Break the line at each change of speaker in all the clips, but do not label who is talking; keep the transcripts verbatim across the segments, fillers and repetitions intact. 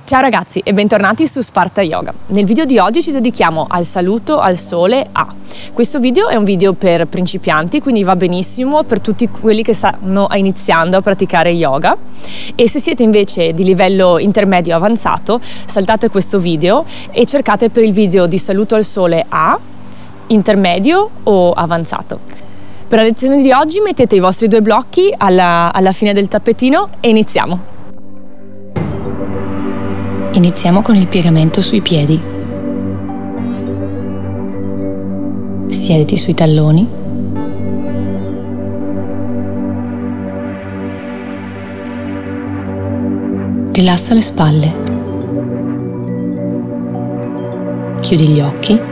Ciao ragazzi e bentornati su Sparta Yoga. Nel video di oggi ci dedichiamo al saluto al sole A. Questo video è un video per principianti, quindi va benissimo per tutti quelli che stanno iniziando a praticare yoga, e se siete invece di livello intermedio avanzato saltate questo video e cercate per il video di saluto al sole A, intermedio o avanzato. Per la lezione di oggi mettete i vostri due blocchi alla, alla fine del tappetino e iniziamo.
Iniziamo con il piegamento sui piedi. Siediti sui talloni. Rilassa le spalle. Chiudi gli occhi.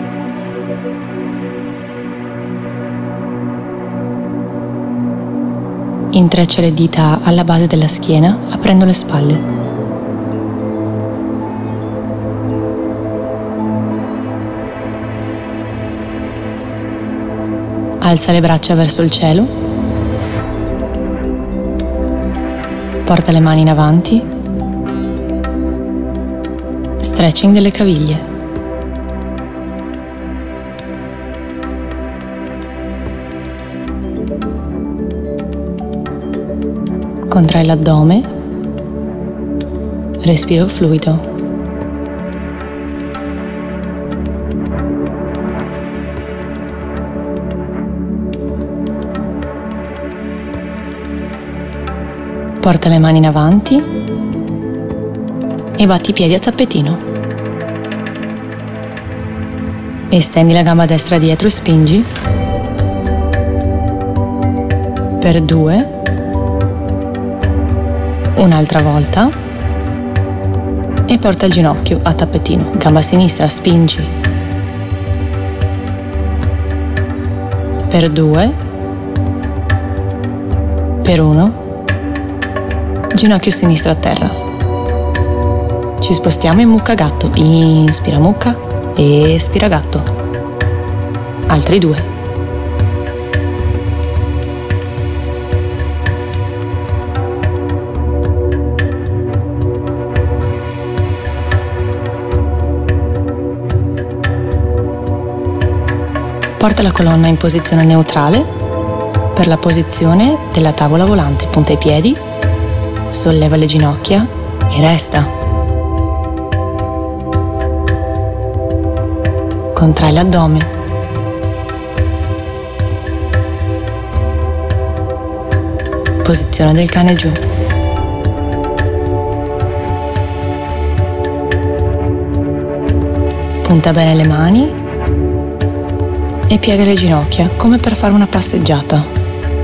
Intreccia le dita alla base della schiena, aprendo le spalle. Alza le braccia verso il cielo. Porta le mani in avanti. Stretching delle caviglie. Contrai l'addome. Respiro fluido. Porta le mani in avanti e batti i piedi a tappetino. Estendi la gamba destra dietro e spingi. Per due. Un'altra volta. E porta il ginocchio a tappetino. Gamba sinistra, spingi. Per due. Per uno. Ginocchio sinistro a terra. Ci spostiamo in mucca gatto. Inspira mucca, espira gatto. Altri due. Porta la colonna in posizione neutrale per la posizione della tavola volante. Punta i piedi. Solleva le ginocchia e resta. Contrai l'addome. Posizione del cane giù. Punta bene le mani e piega le ginocchia come per fare una passeggiata.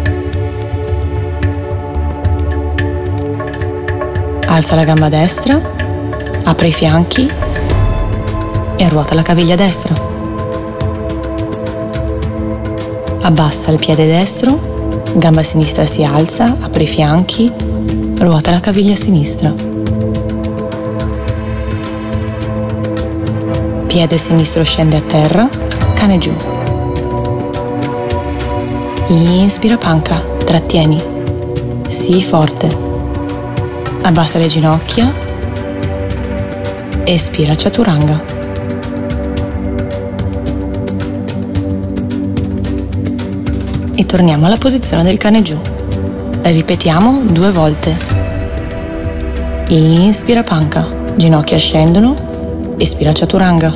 Alza la gamba destra, apre i fianchi e ruota la caviglia destra. Abbassa il piede destro, gamba sinistra si alza, apre i fianchi, ruota la caviglia sinistra. Piede sinistro scende a terra, cane giù. Inspira panca, trattieni. Sii forte. Abbassa le ginocchia, espira chaturanga. E torniamo alla posizione del cane giù. Ripetiamo due volte. Inspira panca, ginocchia scendono, espira chaturanga.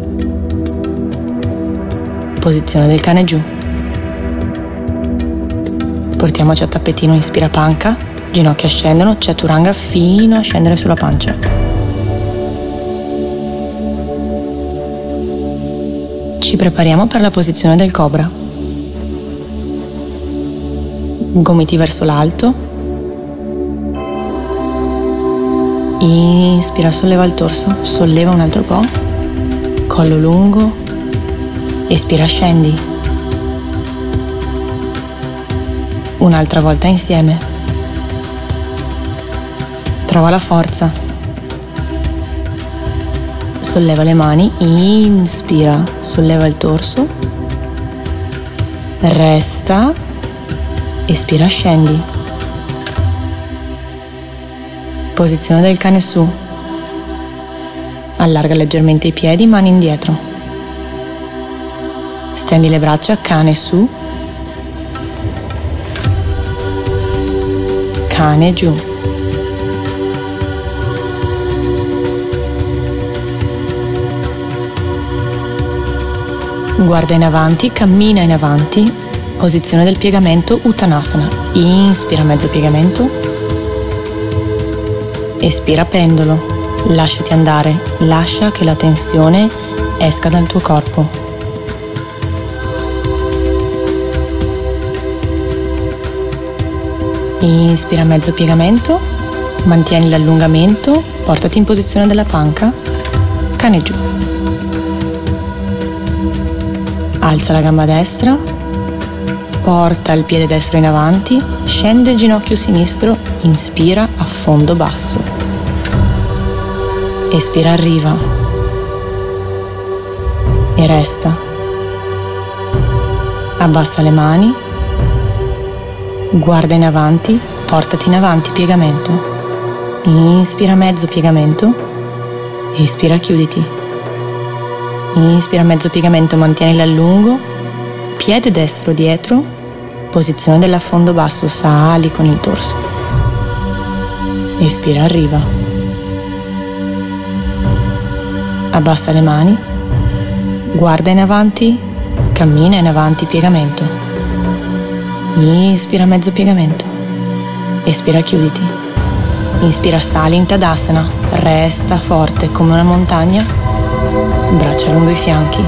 Posizione del cane giù. Portiamoci a tappetino, inspira panca, ginocchia scendono, chaturanga fino a scendere sulla pancia. Ci prepariamo per la posizione del cobra. Gomiti verso l'alto. Inspira, solleva il torso, solleva un altro po'. Collo lungo. Espira, scendi. Un'altra volta insieme. Trova la forza. Solleva le mani, inspira, solleva il torso, resta, espira, scendi. Posizione del cane su. Allarga leggermente i piedi, mani indietro. Stendi le braccia, cane su. Cane giù. Guarda in avanti, cammina in avanti. Posizione del piegamento Uttanasana. Inspira mezzo piegamento. Espira pendolo. Lasciati andare, lascia che la tensione esca dal tuo corpo. Inspira mezzo piegamento, mantieni l'allungamento, portati in posizione della panca, cane giù. Alza la gamba destra, porta il piede destro in avanti, scende il ginocchio sinistro, inspira a fondo basso. Espira, arriva e resta. Abbassa le mani, guarda in avanti, portati in avanti, piegamento. Inspira mezzo piegamento, espira, chiuditi. Inspira mezzo piegamento, mantienilo a lungo, piede destro dietro, posizione dell'affondo basso, sali con il torso. Espira, arriva. Abbassa le mani, guarda in avanti, cammina in avanti, piegamento. Inspira mezzo piegamento, espira, chiuditi. Inspira, sali in Tadasana, resta forte come una montagna, braccia lungo i fianchi.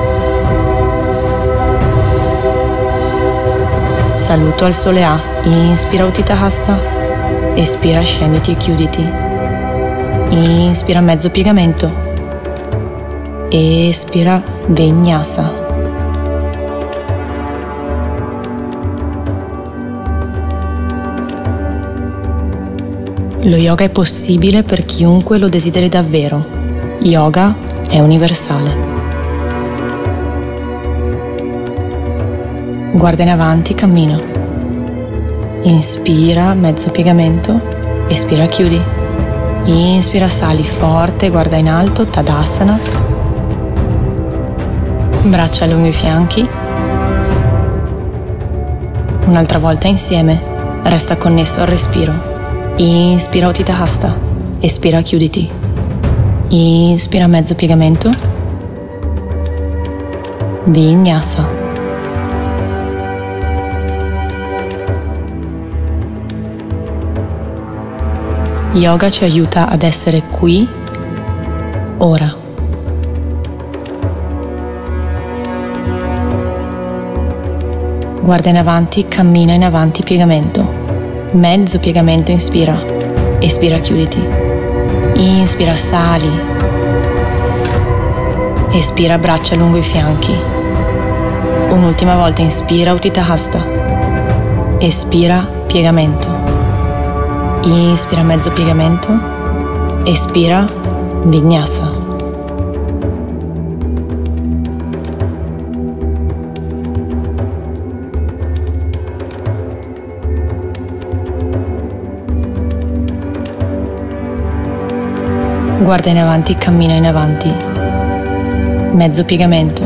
Saluto al sole A, inspira Uttita Hasta, espira, scenditi e chiuditi. Inspira mezzo piegamento. Espira, Vinyasa. Lo yoga è possibile per chiunque lo desideri davvero. Yoga è universale. Guarda in avanti, cammina. Inspira, mezzo piegamento. Espira, chiudi. Inspira, sali forte, guarda in alto, Tadasana. Braccia lungo i fianchi. Un'altra volta insieme. Resta connesso al respiro. Inspira Uttita Hasta. Espira, chiuditi. Inspira mezzo piegamento. Vinyasa. Yoga ci aiuta ad essere qui, ora. Guarda in avanti, cammina in avanti, piegamento. Mezzo piegamento, inspira. Espira, chiuditi. Inspira, sali. Espira, braccia lungo i fianchi. Un'ultima volta, inspira, Uttita Hasta. Espira, piegamento. Inspira, mezzo piegamento. Espira, Vinyasa. Guarda in avanti, cammina in avanti. Mezzo piegamento.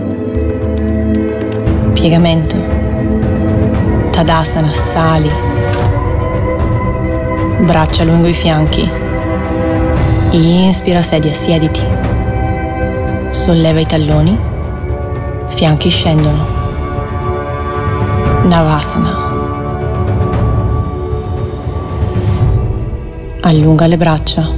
Piegamento. Tadasana, sali. Braccia lungo i fianchi. Inspira, sedia, siediti. Solleva i talloni. Fianchi scendono. Navasana. Allunga le braccia.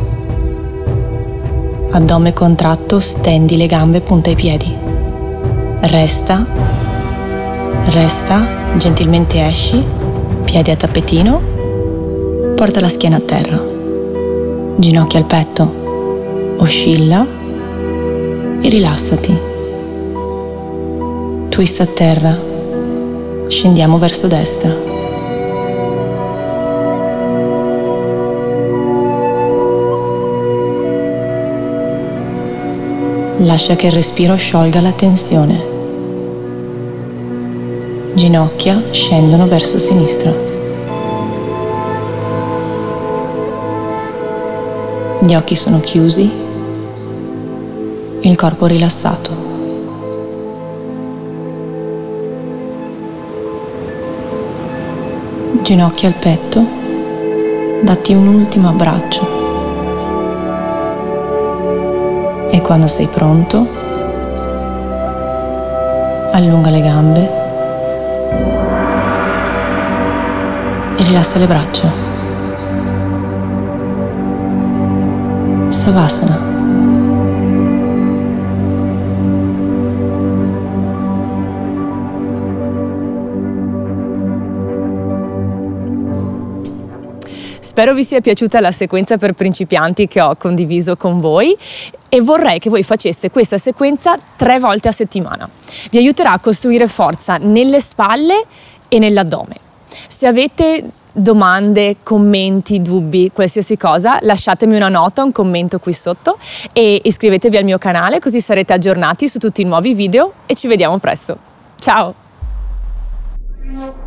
Addome contratto, stendi le gambe, punta i piedi. Resta, resta, gentilmente esci, piedi a tappetino, porta la schiena a terra, ginocchia al petto, oscilla e rilassati. Twist a terra, scendiamo verso destra. Lascia che il respiro sciolga la tensione. Ginocchia scendono verso sinistra. Gli occhi sono chiusi, il corpo rilassato. Ginocchia al petto, datti un ultimo abbraccio. E quando sei pronto, allunga le gambe e rilassa le braccia. Savasana.
Spero vi sia piaciuta la sequenza per principianti che ho condiviso con voi e vorrei che voi faceste questa sequenza tre volte a settimana. Vi aiuterà a costruire forza nelle spalle e nell'addome. Se avete domande, commenti, dubbi, qualsiasi cosa, lasciatemi una nota, un commento qui sotto e iscrivetevi al mio canale così sarete aggiornati su tutti i nuovi video e ci vediamo presto. Ciao!